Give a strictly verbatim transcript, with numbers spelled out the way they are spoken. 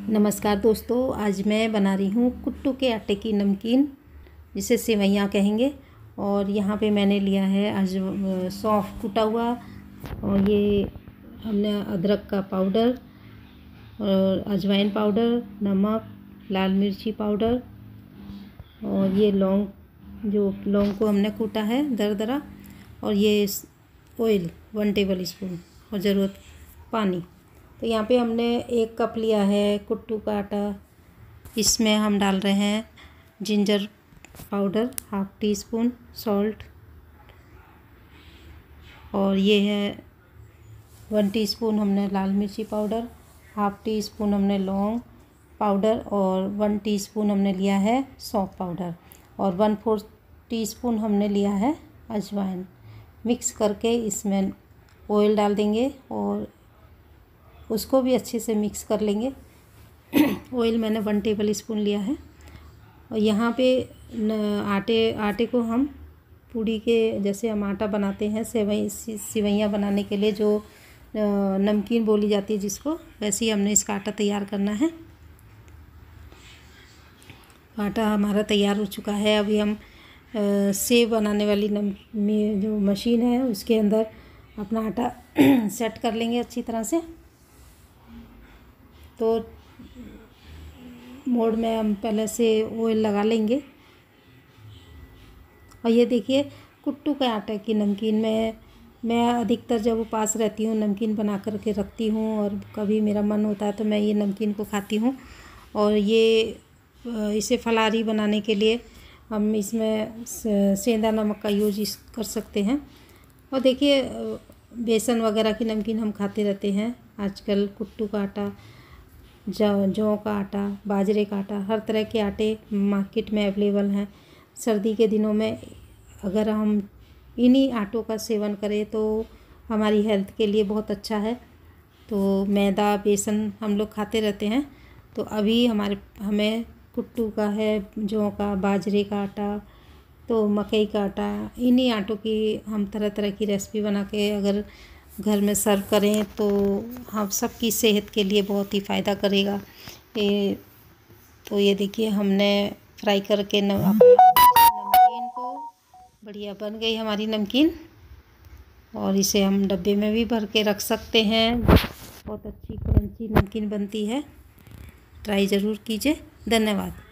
नमस्कार दोस्तों, आज मैं बना रही हूँ कुट्टू के आटे की नमकीन, जिसे सेवइयाँ कहेंगे। और यहाँ पे मैंने लिया है आज सौंफ कुटा हुआ, और ये हमने अदरक का पाउडर और अजवाइन पाउडर, नमक, लाल मिर्ची पाउडर, और ये लौंग, जो लौंग को हमने कूटा है दरदरा, और ये ऑयल वन टेबल स्पून और ज़रूरत पानी। तो यहाँ पे हमने एक कप लिया है कुट्टू का आटा। इसमें हम डाल रहे हैं ginger powder half teaspoon, salt, और ये है वन टीस्पून हमने लाल मिर्ची पाउडर, हाफ टी स्पून हमने लौंग पाउडर, और वन टीस्पून हमने लिया है सौंफ पाउडर, और वन फोर्थ टीस्पून हमने लिया है अजवाइन। मिक्स करके इसमें ऑयल डाल देंगे और उसको भी अच्छे से मिक्स कर लेंगे। ऑयल मैंने वन टेबल स्पून लिया है। और यहाँ पे आटे आटे को हम पूड़ी के जैसे हम आटा बनाते हैं सेवई सेवइयाँ बनाने के लिए, जो नमकीन बोली जाती है जिसको, वैसे ही हमने इसका आटा तैयार करना है। आटा हमारा तैयार हो चुका है। अभी हम सेव बनाने वाली नम जो मशीन है उसके अंदर अपना आटा सेट कर लेंगे अच्छी तरह से। तो मोड में हम पहले से ऑयल लगा लेंगे। और ये देखिए कुट्टू के आटे की नमकीन में मैं अधिकतर जब उपास रहती हूँ नमकीन बना कर के रखती हूँ, और कभी मेरा मन होता है तो मैं ये नमकीन को खाती हूँ। और ये इसे फलारी बनाने के लिए हम इसमें सेंधा नमक का यूज कर सकते हैं। और देखिए बेसन वगैरह की नमकीन हम खाते रहते हैं आजकल। कुट्टू का आटा, जौ जौ का आटा, बाजरे का आटा, हर तरह के आटे मार्केट में अवेलेबल हैं। सर्दी के दिनों में अगर हम इन्हीं आटों का सेवन करें तो हमारी हेल्थ के लिए बहुत अच्छा है। तो मैदा बेसन हम लोग खाते रहते हैं, तो अभी हमारे हमें कुट्टू का है, जौ का, बाजरे का आटा, तो मकई का आटा, इन्हीं आटों की हम तरह तरह की रेसिपी बना के अगर घर में सर्व करें तो हम सबकी सेहत के लिए बहुत ही फ़ायदा करेगा। ये तो ये देखिए हमने फ्राई करके नमकीन को, बढ़िया बन गई हमारी नमकीन। और इसे हम डब्बे में भी भर के रख सकते हैं। बहुत अच्छी क्रंची नमकीन बनती है। ट्राई ज़रूर कीजिए। धन्यवाद।